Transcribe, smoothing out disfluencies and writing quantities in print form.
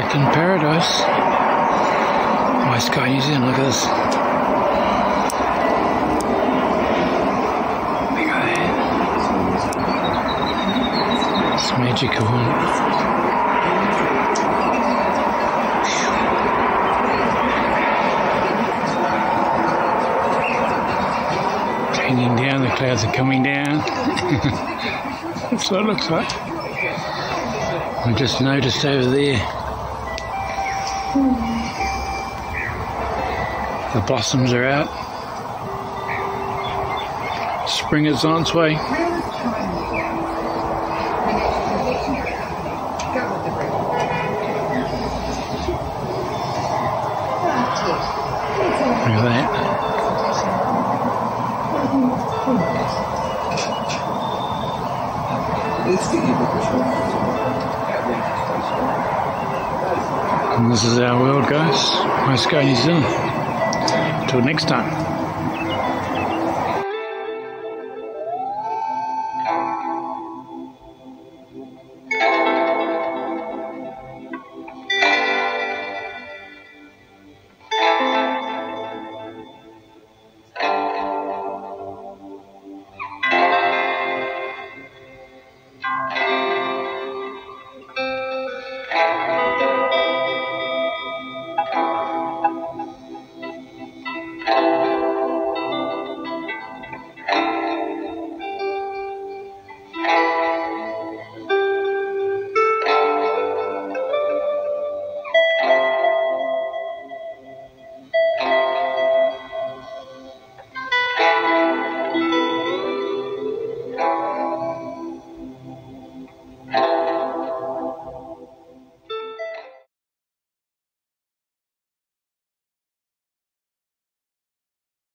In paradise. West Sky New Zealand, look at this. Look at that. It's magical. Cleaning down, the clouds are coming down. That's what it looks like. I just noticed over there the blossoms are out. Spring is on its way. Look at that. And this is our world, guys. West Sky New Zealand. Until next time.